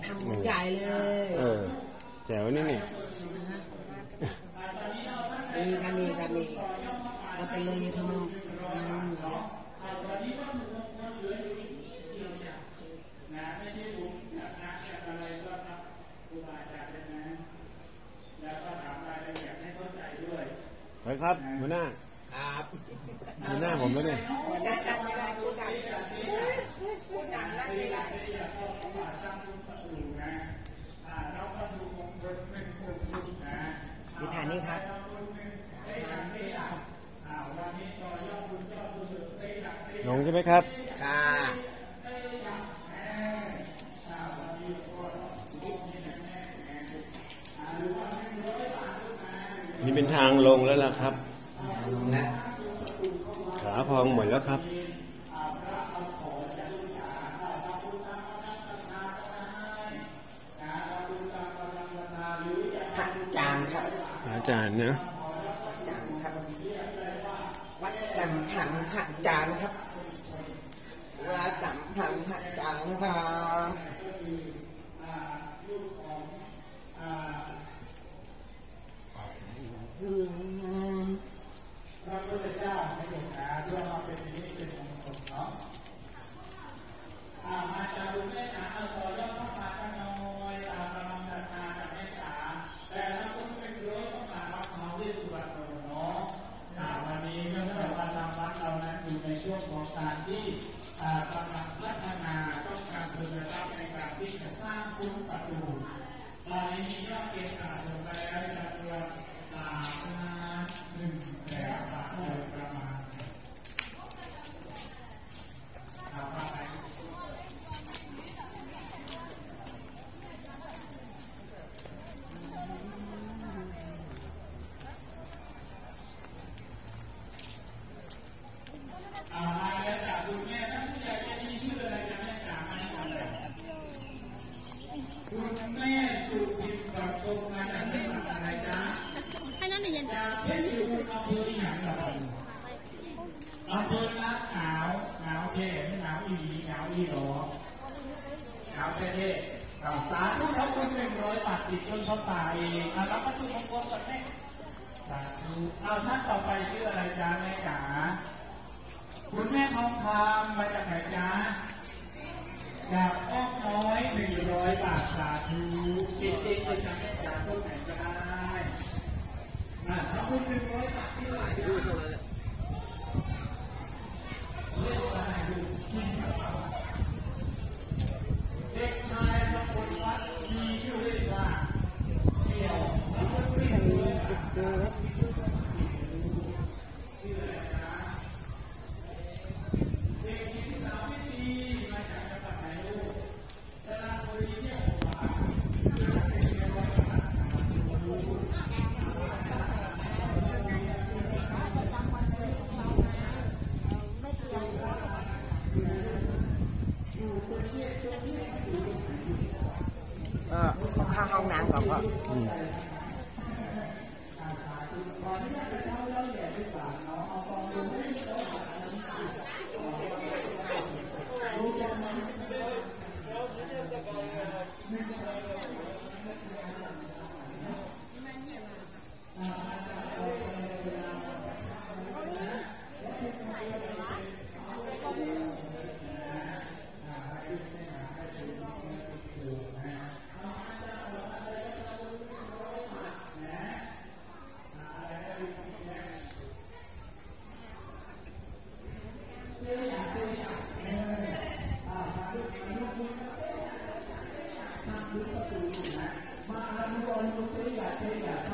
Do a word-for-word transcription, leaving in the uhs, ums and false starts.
ำใหญ่เลยเออแจ๋วนี่นี่ดีครับดีครับดีเราไปเลยทำไมไปครับหัวหน้าครับหัวหน้าผมแล้วเนี่ยดิฐานนี้ครับลงใช่ไหมครับค่ะนี่เป็นทางลงแล้วล่ะครับขาพองหมดแล้วครับอาจารย์ครับอาจารย์นะอาจารย์ครับวัดจำพังพระอาจารย์ครับวัดจำพังพระอาจารย์ครับพระพุทธเจ้าให้หลวงตาด้วยมาเป็นนี้เป็นมงคลเนาะมาจากลุงแม่จ๋าเอาต่อยอดเข้ามากันหน่อยตามกำลังศรัทธาจากแม่จ๋าแต่ละคนเป็นร้อยต้องมารับเขาที่สุวรรณภูมิเนาะวันนี้เนื่องจากว่าทางวัดเรานั้นอยู่ในช่วงของการที่กำลังพัฒนาต้องการทุนทรัพย์ในการที่จะสร้างซุ้มประตูตอนนี้มียอดเก็บสะสมไปแล้วจำนวนสามล้านหนึ่งแสนบาทโดยประมาณเอาไปเอามาแล้วจากคุณแม่ถ้าผู้ใหญ่จะมีชื่ออะไรจะแม่จ๋าให้ก่อนเลยคุณแม่สุพิมพ์กับชมมาจากจังหวัดอะไรจ๊ะจากเพชรบูรณ์อำเภอที่ไหนล่ะอำเภอน้ำขาวหนาวเท่หนาวอีหนาวอีหรอหนาวเท่ๆกับสาธุครับคุณหนึ่งร้อยบาทติดต้นเข้าไปเอารับวัตถุมงคลก่อนแม่สาธุเอาท่านต่อไปชื่ออะไรจ๊ะแม่จ๋าคุณแม่ทองคำมาจากไหนจ๊ะจากอ้อมน้อยหนึ่งร้อยบาทสาธุติดติดเลยจ๊ะแม่จ๋าต้นไหนก็ได้ขอบคุณหนึ่งร้อยบาทที่ไหนดูเท่านั้นเล่นอะไรดูเด็กชายสกุลวัฒน์มีชื่อเรียกว่าเดี่ยวแล้วก็เรียกว่าชื่ออะไรนะเด็กหญิงสาววิธีมาจากจังหวัดไหนลูกสระบุรีเนี่ยหวานเออขอเข้าห้องน้ำก่อนก็มาอนุโมทนา